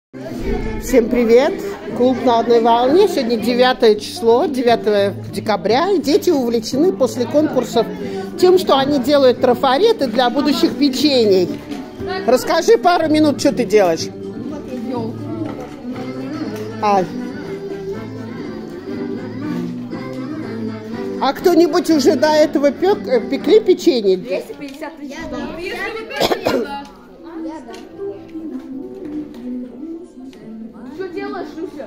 Всем привет! Клуб на одной волне. Сегодня 9 число, 9 декабря. И дети увлечены после конкурсов тем, что они делают трафареты для будущих печений. Расскажи пару минут, что ты делаешь. А кто-нибудь уже до этого пекли печенье? 250 тысяч. Что делаешь, Люся?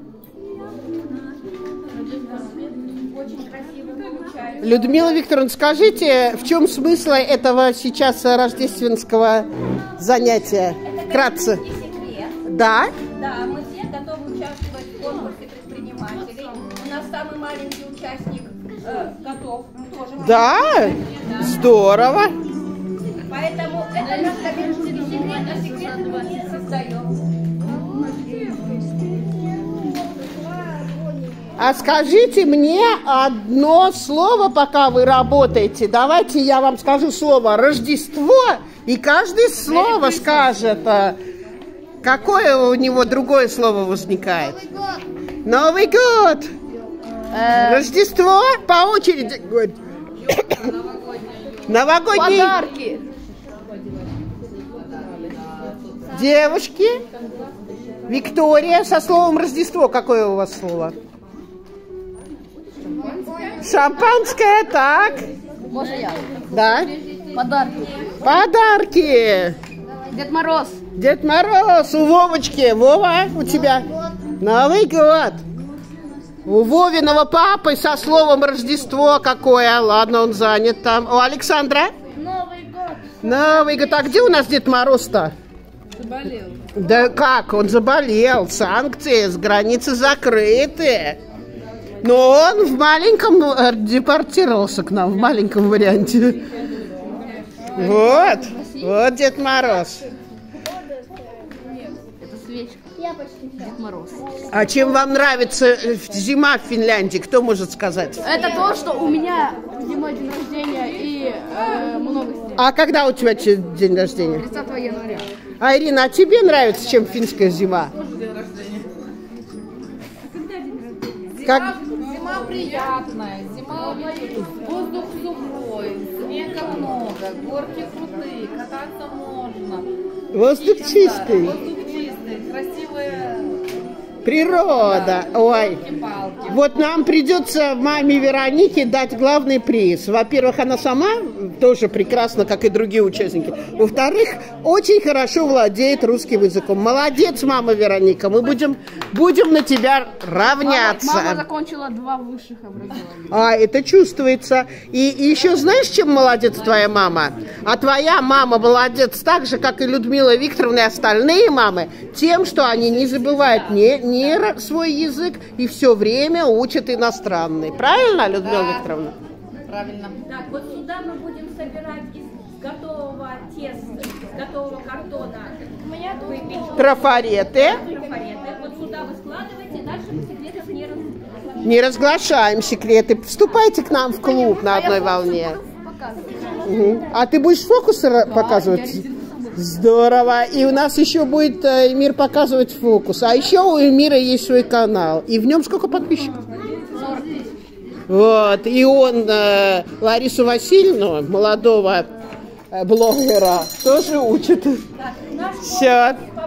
Очень красиво получается. Людмила Викторовна, скажите, в чем смысл этого сейчас рождественского занятия? Вкратце. Это секрет. Да? Да, мы все готовы участвовать в конкурсе предпринимателей. У нас самый маленький участник готов. Тоже Да? да. Здорово. Поэтому это наш коммерческий секрет, а секреты мы не создаем. А скажите мне одно слово, пока вы работаете. Давайте я вам скажу слово «Рождество», и каждый слово скажет, какое у него другое слово возникает. Новый год. Рождество по очереди. Новогодний. Подарки. Девушки. Виктория, со словом «Рождество» какое у вас слово? Шампанское, так. Можно я? Да. Подарки. Подарки. Дед Мороз. Дед Мороз, у Вовочки. Вова, у тебя Новый год. У Вовиного папы со словом «Рождество» какое? Ладно, он занят там. У Александра? Новый год. Новый год. А где у нас Дед Мороз-то? Заболел. Да как? Он заболел. Санкции, с границы закрыты. Но он в маленьком депортировался к нам, в маленьком варианте. Вот. Вот Дед Мороз. Это свечка. Дед Мороз. А чем вам нравится зима в Финляндии? Кто может сказать? Это то, что у меня зимой день рождения и много снега. А когда у тебя день рождения? 30 января. А, Ирина, а тебе нравится, чем финская зима? Как? Зима приятная, зима воздух сухой, снега много, горки крутые, кататься можно. Воздух чистый. Воздух чистый, красивая Природа. Ой. палки. Вот нам придется маме Веронике дать главный приз. Во-первых, она сама тоже прекрасна, как и другие участники. Во-вторых, очень хорошо владеет русским языком. Молодец, мама Вероника. Мы будем на тебя равняться. Мама закончила 2 высших образования. А, это чувствуется. И еще знаешь, чем молодец твоя мама? А твоя мама молодец так же, как и Людмила Викторовна и остальные мамы, тем, что они не забывают не свой язык и все время учат иностранный. Правильно, Людмила Викторовна? Правильно. Так, вот сюда мы будем собирать из готового теста, из готового картона выпечку. Трафареты. Трафареты. Вот сюда вы складываете, дальше мы секретов не разглашаем. Не разглашаем секреты. Вступайте к нам в клуб на одной волне. Угу. А ты будешь фокусы показывать? Здорово. И у нас еще будет Эмир показывать фокус. А еще у Эмира есть свой канал. И в нем сколько подписчиков? 40 тысяч. Вот. И он Ларису Васильевну, молодого блогера, тоже учит. Все.